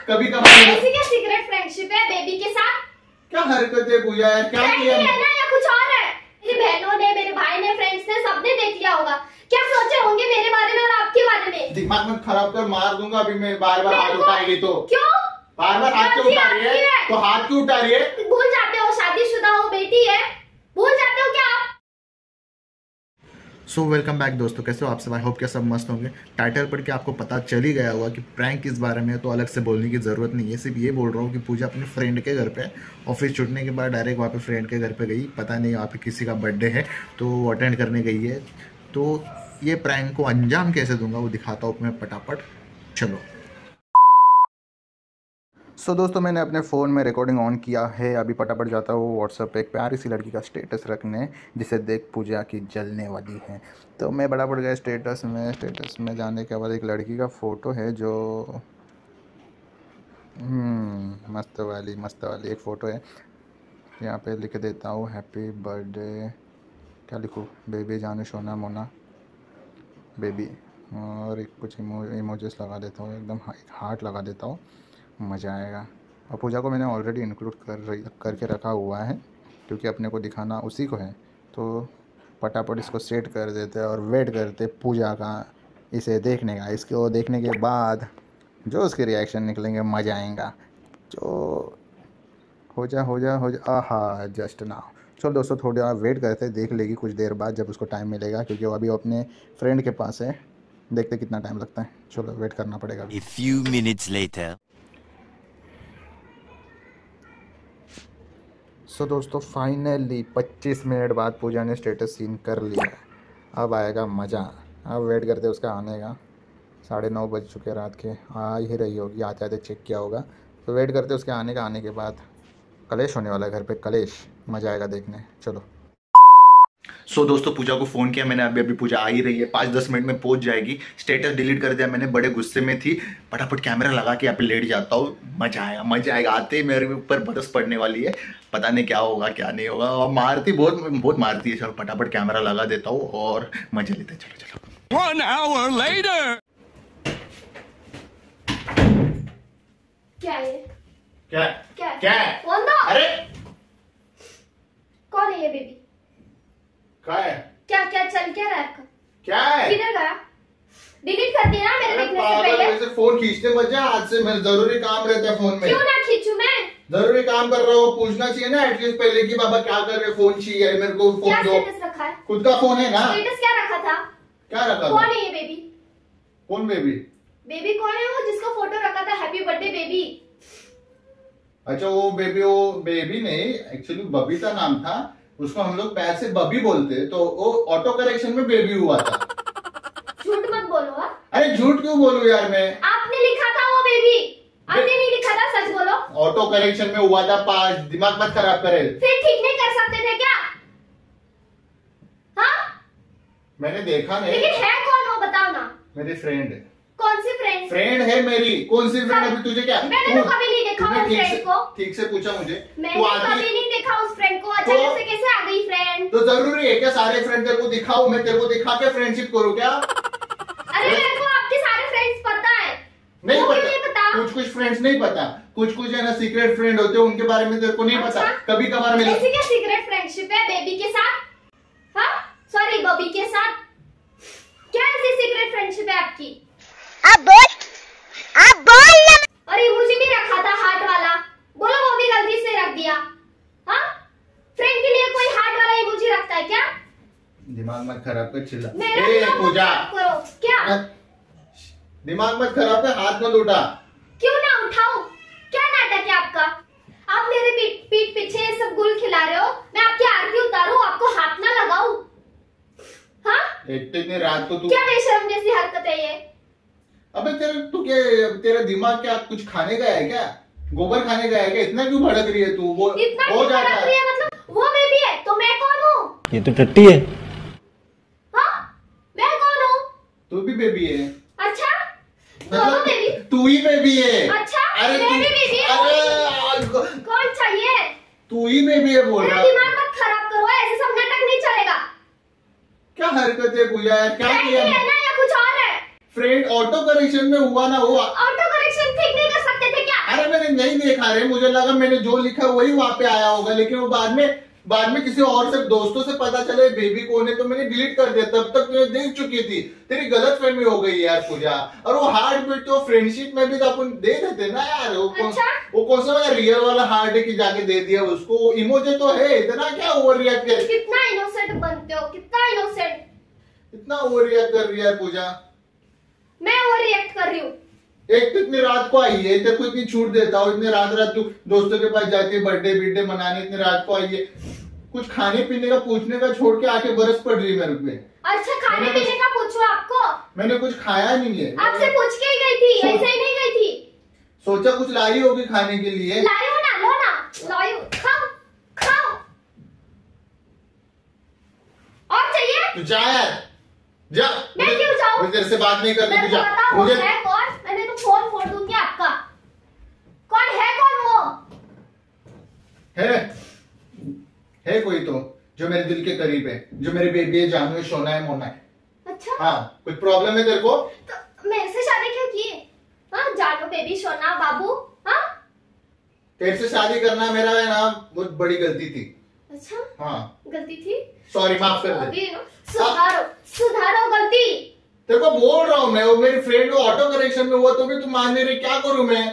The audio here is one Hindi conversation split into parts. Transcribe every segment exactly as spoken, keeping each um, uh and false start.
कभी कभार ऐसी क्या सीक्रेट फ्रेंडशिप है बेबी के साथ? क्या हरकत है पूजा यार, क्या किया है ना या कुछ और है? मेरी बहनों ने, मेरे भाई ने, फ्रेंड्स ने, सबने देख लिया होगा। क्या सोचे होंगे मेरे बारे में और आपके बारे में? दिमाग मत खराब कर, मार दूंगा अभी मैं। बार बार हाथ उठाएगी तो। क्यों बार बार हाथ क्यों उठा रही है? तो हाथ क्यों उठा रही है? भूल जाते हो शादीशुदा हो, बेटी है, भूल जाते हो क्या आप? सो वेलकम बैक दोस्तों, कैसे हो आप सब? आई होप क्या सब मस्त होंगे। टाइटल पढ़ के आपको पता चल ही गया होगा कि प्रैंक किस बारे में है, तो अलग से बोलने की ज़रूरत नहीं है। सिर्फ ये बोल रहा हूँ कि पूजा अपने फ्रेंड के घर पे ऑफिस छूटने के बाद डायरेक्ट वहाँ पे फ्रेंड के घर पे गई। पता नहीं वहाँ पे किसी का बर्थडे है तो वो अटेंड करने गई है। तो ये प्रैंक को अंजाम कैसे दूंगा वो दिखाता हूँ मैं फटाफट। चलो। सो so, दोस्तों मैंने अपने फ़ोन में रिकॉर्डिंग ऑन किया है। अभी फटाफट जाता हूँ व्हाट्सएप पे एक प्यारी सी लड़की का स्टेटस रखने, जिसे देख पूजा की जलने वाली है। तो मैं बड़ा पड़ गया स्टेटस में। स्टेटस में जाने के बाद एक लड़की का फ़ोटो है जो हम्म मस्त वाली मस्त वाली एक फ़ोटो है। यहाँ पे लिख देता हूँ हैप्पी बर्थडे। क्या लिखूँ? बेबी जानू सोना मोना बेबी। और एक कुछ इमोजीस लगा देता हूँ, एकदम एक हार्ट लगा देता हूँ, मज़ा आएगा। और पूजा को मैंने ऑलरेडी इंक्लूड कर रही करके रखा हुआ है क्योंकि अपने को दिखाना उसी को है। तो फटाफट इसको सेट कर देते हैं और वेट करते पूजा का इसे देखने का। इसको देखने के बाद जो उसके रिएक्शन निकलेंगे मज़ा आएगा। जो हो जा हो जा हो जा आहा जस्ट नाउ। चलो दोस्तों थोड़ा वेट करते, देख लेगी कुछ देर बाद जब उसको टाइम मिलेगा, क्योंकि वो अभी अपने फ्रेंड के पास है। देखते कितना टाइम लगता है। चलो वेट करना पड़ेगा। A few minutes later. So so, दोस्तों फाइनली पच्चीस मिनट बाद पूजा ने स्टेटस सीन कर लिया। अब आएगा मज़ा। अब वेट करते उसका आने का। साढ़े नौ बज चुके रात के, आ ही रही होगी, आते आते चेक किया होगा। तो वेट करते उसके आने का। आने के बाद कलेश होने वाला है घर पे, कलेश। मज़ा आएगा देखने। चलो। सो so, दोस्तों पूजा को फ़ोन किया मैंने, अभी अभी पूजा आ ही रही है, पाँच दस मिनट में पहुंच जाएगी। स्टेटस डिलीट कर दिया मैंने, बड़े गुस्से में थी। फटाफट कैमरा लगा के यहाँ पे लेट जाता हूँ। मजा आएगा मजा आएगा। आते ही मेरे ऊपर बरस पड़ने वाली है, पता नहीं क्या होगा क्या नहीं होगा। और मारती बहुत बहुत मारती है। चलो फटाफट कैमरा लगा देता हूँ और मजे लेते। चलो चलो। One hour later. क्या है? क्या क्या क्या कौन दो? अरे कौन है ये बेबी? क्या है? क्या क्या चल क्या रहा है आपका? क्या है? किधर गया? डिलीट कर दिया ना मेरे देखने से पहले। वैसे फोन खींचते मत जा हाथ से, मेरे जरूरी काम रहता है फोन में। क्यों ना खींचूं मैं? जरूरी काम कर रहा हूँ, पूछना चाहिए ना एटलीस्ट पहले कि बाबा क्या कर रहे, फोन चाहिए मेरे को, फोन क्या दो। स्टेटस रखा है? खुद का फोन है ना? स्टेटस क्या रखा था? क्या रखा? कौन है ये बेबी? कौन बेबी? बेबी कौन है वो जिसका फोटो रखा था हैप्पी बर्थडे बेबी? अच्छा वो बेबी, वो बेबी नहीं, एक्चुअली बबीता नाम था। उसको हम लोग पैर से बबी बोलते, तो वो ऑटो करेक्शन में बेबी हुआ था। झूठ मत बोलो। हा? अरे झूठ क्यों बोलूं यार मैं? आपने लिखा था वो बेबी, आपने नहीं लिखा था, सच बोलो। ऑटो करेक्शन में हुआ था। पास दिमाग मत खराब करे। फिर ठीक नहीं कर सकते थे क्या? हाँ मैंने देखा नहीं। लेकिन है कौन वो बताओ ना। मेरी फ्रेंड है। कौन सी फ्रेंड? फ्रेंड है मेरी। कौन सी फ्रेंड? अभी तुझे क्या? मैंने तो कभी नहीं देखा उस फ्रेंड को। ठीक से पूछा मुझे। मैंने कभी नहीं देखा उस फ्रेंड को। अचानक से कैसे आ गई फ्रेंड? तो जरूरी है क्या सारे फ्रेंड तेरे को दिखाऊं? मैं तेरे को दिखा के फ्रेंडशिप करूं क्या? अरे मेरे को आपके सारे फ्रेंड्स पता है। नहीं पता, नहीं पता। कुछ कुछ फ्रेंड्स नहीं पता, कुछ कुछ है ना सीक्रेट फ्रेंड होते हैं, उनके बारे में तेरे को नहीं अच्छा? पता। कभी कभार मिले। ऐसी क्या सीक्रेट फ्रेंडशिप है बेबी के साथ? हाँ सॉरी बॉबी के साथ। क्या ऐसी सीक्रेट फ्रेंडशिप है आपकी? अब बोल, अब बोल। और इमोजी भी रखा था हार्ट वाला, बोलो वो भी गलती से रख दिया। हाँ फ्रेंड के लिए कोई हार्ट वाला इमोजी रखता है क्या? दिमाग मत खराब कर, चिल्ला। मेरा ए दिमाग मत पूजा खराब करो। क्या? दिमाग मत खराब कर, हाथ मत उठा। क्यों ना उठाऊं? क्या नाटक है आपका? आप मेरे पीठ पीठ पीछे सब गुल खिला रहे हो, मैं आपकी आरती उतारूं, आपको हाथ ना लगाऊं? हाँ इतनी रात को तू क्या बेशर्म जैसी हरकत है ये? अबे तेरे तू क्या, तेरा दिमाग क्या कुछ खाने गया है क्या? गोबर खाने गया है क्या? इतना क्यों भड़क रही है तू? वो इतना हो क्यों जाता भड़क रही है। है? मतलब वो बेबी है तो मैं कौन हूँ? ये तो टट्टी है। हाँ मैं कौन हूँ? तू भी बेबी है। अच्छा दोनों बेबी? तू ही बेबी है। अच्छा अरे मैं तू- भी बेबी है। अरे कौन चाहिए? तू ही बेबी है बोल मेरा रहा। दिमाग मत खराब करो, ऐसे सब नाटक नहीं चलेगा। क्या हरकत है पूजा यार, क्या फ्रेंड किया? है ना या कुछ और है? फ्रेंड ऑटो करेक्शन में हुआ ना हुआ। ऑटो करेक्शन ठीक नहीं कर सकते थे क्या? नहीं देखा रे, मुझे लगा मैंने जो लिखा वही वहां पे आया होगा, लेकिन वो बाद में बाद में किसी और से दोस्तों से पता चले बेबी कौन है तो मैंने डिलीट कर दिया। तब तक तुझे देख चुकी थी, तेरी गलत फहमी हो गई यार पूजा। और वो हार्ट बीट तो फ्रेंडशिप में भी तो अपन दे देते ना यार। वो कौन अच्छा? वो कौन सा वाला रियल वाला हार्ट है कि जाके दे दिया उसको? इमोजी तो है, इतना क्या ओवर रिएक्ट कर कितना इनोसेंट बनते हो, कितना इनोसेंट। इतना ओवर रिएक्ट कर रही है पूजा। मैं ओवर रिएक्ट कर रही हूँ? एक तो इतनी रात को आई है, तेरे को इतनी छूट देता हूँ, इतने रात रात तू दोस्तों के पास जाती है बर्थडे बर्थडे मनाने, इतने रात को आई है, कुछ खाने पीने का पूछने का छोड़ के आके बरस पड़ रही है मेरे पे। अच्छा खाने पीने का पूछो आपको? मैंने कुछ खाया नहीं है। आपसे पूछ के ही गई थी, सो- ऐसे ही नहीं गई थी। सोचा कुछ लाई होगी खाने के लिए। लाई हो ना, लो ना, लाई हो, खाओ खाओ। और चाहिए? तू जा यार, जा। मैं मुझे- क्यों जाऊं? मुझे तेरे से बात नहीं करनी, मेरे तू को जा। बताओ मुझे है कौन? मैंने तो फोन फोड़ दूंगी आपका। कौन है, कौन वो? है है कोई तो जो मेरे दिल के करीब है, जो मेरी बेबी है, जानू है, सोना है, मोना है। अच्छा हाँ, कुछ प्रॉब्लम है तेरे को? तो मेरे से शादी क्यों की? हाँ जानू बेबी सोना बाबू। हाँ तेरे से शादी करना मेरा है ना बहुत बड़ी गलती थी। अच्छा हाँ गलती थी, सॉरी, माफ कर दे। अभी ना सुधारो सुधारो गलती। तेरे को बोल रहा हूँ मैं, वो मेरी फ्रेंड को ऑटो करेक्शन में हुआ तो भी तुम मान नहीं रही, क्या करूं मैं?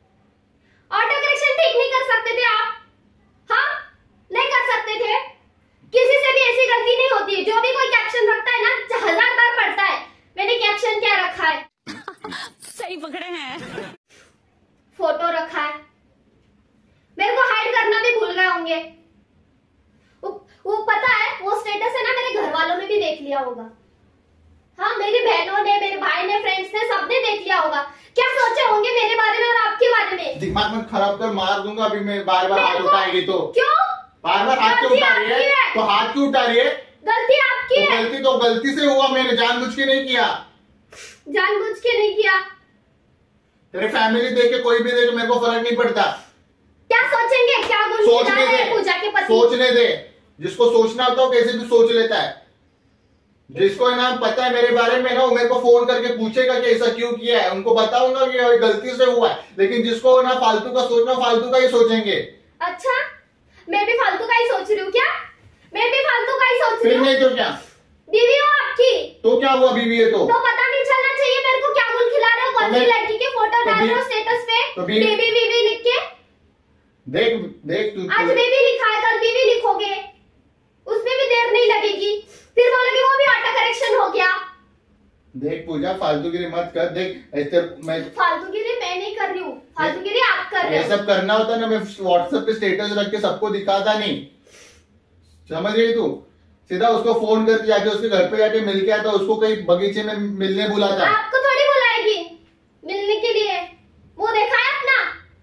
ऑटो करेक्शन ठीक नहीं कर सकते थे आप? हाँ नहीं कर सकते थे? किसी से भी ऐसी गलती नहीं होती। जो भी कोई कैप्शन रखता है ना हजार बार पढ़ता है मैंने कैप्शन क्या रखा है। सही पकड़े हैं। फोटो रखा है, मेरे को हाइड करना भी भूल गए होंगे। वो, वो पता है वो स्टेटस है ना मेरे घर वालों ने भी देख लिया होगा। हाँ मेरी बहनों ने, मेरे भाई ने, फ्रेंड्स ने, सबने देख लिया होगा। क्या सोचे होंगे मेरे बारे में और आपके बारे में? दिमाग में खराब कर, मार दूंगा अभी मैं। बार बार हाथ मेरे को- उठाएगी तो? क्यों? बार बार हाथ क्यों गलती उठा रही आपकी है? है। तो हाथ क्यों उठा रही है? गलती आपकी तो है। गलती तो गलती से हुआ, मैंने जानबूझ के नहीं किया। जानबूझ के नहीं किया। तेरे फैमिली देख के कोई भी देख, मेरे को फर्क नहीं पड़ता। क्या सोचेंगे? क्या गुण सोचने खिला रहे हैं दे, पूजा के पति? सोचने दे। जिसको सोचना होता है कैसे भी सोच लेता है। जिसको ना पता है मेरे बारे में ना, वो मेरे को फोन करके पूछेगा कि ऐसा क्यों किया है, उनको बताऊंगा कि ये गलती से हुआ है। लेकिन जिसको ना फालतू का सोचना, फालतू का ही सोचेंगे। अच्छा मैं भी फालतू का ही सोच रही हूँ क्या? मैं भी फालतू का ही सोच रही फिर हूँ। नहीं तो क्या? बीवी हो आपकी तो क्या हुआ बीवी है तो? तो पता नहीं चलना चाहिए मेरे को क्या गुल खिला रहे हो? कौन तो सी मैं- लड़की के फोटो तो डाल रहे हो भी- स्टेटस पे? तो भी- बेबी बीबी लिख के। देख देख तू आज बेबी लिखा है, कल बीबी लिखोगे, उसमें भी देर नहीं लगेगी। फिर बोलोगे वो भी ऑटो करेक्शन हो गया। देख पूजा, फालतूगिरी मत कर। देख ऐसे मैं फालतूगिरी मैं नहीं कर रही हूँ, फालतूगिरी आप कर रहे ये हो। सब करना होता ना, मैं व्हाट्सएप पे स्टेटस रख के सबको दिखाता नहीं। समझ रही तू? सीधा उसको फोन करके जाके उसके घर पे जाके मिल के आता, उसको कहीं बगीचे में मिलने बुलाता। आपको थोड़ी बुलाएगी मिलने के लिए। वो देखा है अपना?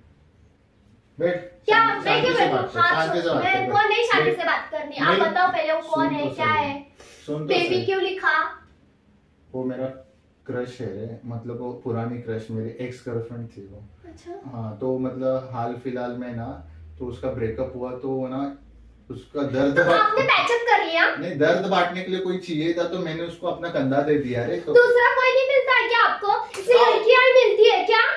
बैठ, क्या शांति- मैं क्यों शांति से बैठूं? बात कर, हाँ शांति से बात कर, मेरे को नहीं शादी बैठ। से बात करनी। आप नहीं, बताओ पहले वो कौन सुन है, तो क्या सही। है, सुन तो बेबी सही। क्यों लिखा? वो मेरा क्रश है रे, मतलब वो पुरानी क्रश, मेरी एक्स गर्लफ्रेंड थी वो। अच्छा हाँ तो मतलब हाल फिलहाल में ना, तो उसका ब्रेकअप हुआ तो वो ना उसका दर्द तो बा- आपने पैचअप कर लिया? नहीं, दर्द बांटने के लिए कोई चाहिए था तो मैंने उसको अपना कंधा दे दिया रे। तो दूसरा कोई नहीं मिलता है क्या आपको? इसे हाँ। लड़कियां ही मिलती है क्या?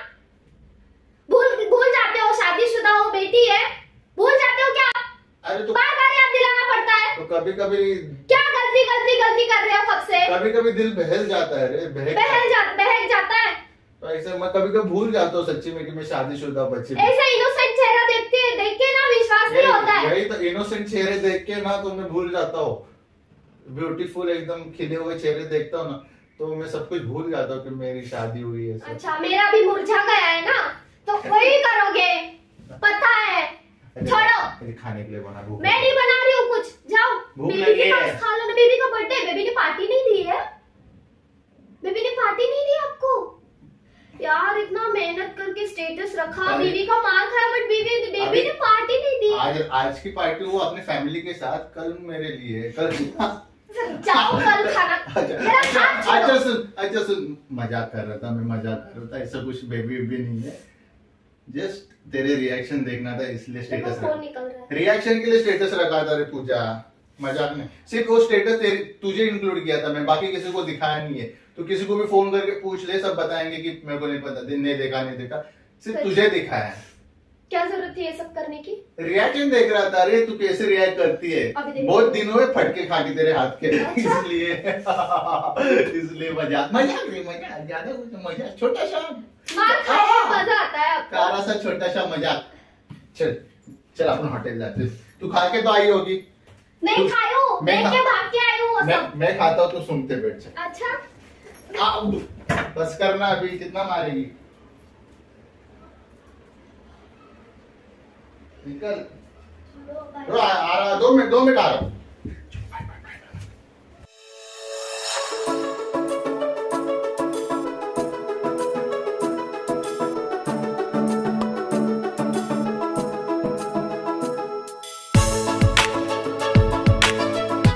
भूल भूल जाते हो, शादीशुदा हो, बेटी है, भूल जाते हो क्या? अरे तो बार बार याद दिलाना पड़ता है। तो कभी कभी क्या गलती गलती गलती कर रहे हो कब से? कभी कभी दिल बहल जाता है रे, बहक बहल जा बहक जाता है। तो ऐसे मैं कभी कभी भूल जाता हूँ सच्ची में कि मैं शादीशुदा बच्ची हूँ। ऐसा इनोसेंट चेहरा देखते देख के ना विश्वास नहीं होता यही है। यही तो इनोसेंट चेहरे देख के ना तो मैं भूल जाता हूँ। ब्यूटीफुल एकदम खिले हुए चेहरे देखता हूँ ना, तो मैं सब कुछ भूल जाता हूँ कि मेरी शादी हुई है सब। अच्छा मेरा भी मुरझा गया है ना, तो वही करोगे, पता है। अरे, छोड़ो, अरे खाने के लिए बना, भूख मैं नहीं बना रही हूँ कुछ, जाओ भूख बेबी लगी के है। पास खा लो ना। बेबी का बर्थडे, बेबी ने पार्टी नहीं दी है। बेबी ने पार्टी नहीं दी आपको यार। इतना मेहनत करके स्टेटस रखा, अरे, बीबी का मार खाया, बट बीबी बेबी अभी- ने पार्टी नहीं दी। आज आज की पार्टी वो अपने फैमिली के साथ, कल मेरे लिए, कल जाओ कल खाना। अच्छा मेरा अच्छा हाथ छोड़ो। अच्छा सुन अच्छा सुन मजाक कर रहा था मैं, मजाक कर रहा था, ऐसा कुछ बेबी भी नहीं है। जस्ट तेरे रिएक्शन देखना था इसलिए देखो स्टेटस फोन निकल रहा है। रिएक्शन के लिए स्टेटस रखा था रे पूजा, मजाक नहीं। सिर्फ वो स्टेटस तेरे तुझे इंक्लूड किया था मैं, बाकी किसी को दिखाया नहीं है। तो किसी को भी फोन करके पूछ ले, सब बताएंगे कि मेरे को नहीं पता, नहीं देखा नहीं देखा, सिर्फ तुझे दिखाया है। क्या जरूरत थी ये सब करने की? रिएक्शन देख रहा था। अरे तू कैसे रिएक्ट करती है, अभी देखो। बहुत दिन हुए फटके खा के तेरे हाथ के। अच्छा। इसलिए इसलिए मजाक मजाक नहीं, मजाक ज्यादा कुछ मजाक, छोटा सा मार खाए हाँ। मजा आता है आपको। कारा सा छोटा सा मजाक। चल चल अपन होटल जाते हैं। तू खा के तो आई होगी। नहीं तू- खाई हूँ, मैं देख खा- के भाग के आई हूँ वो मैं सब। मैं खाता हूँ, तू सुनते बैठ जा। अच्छा आ, बस करना, अभी कितना मारेगी। निकल। छोड़ो, रो, आ, आ रहा, दो मिनट दो मिनट आ रहा हूँ।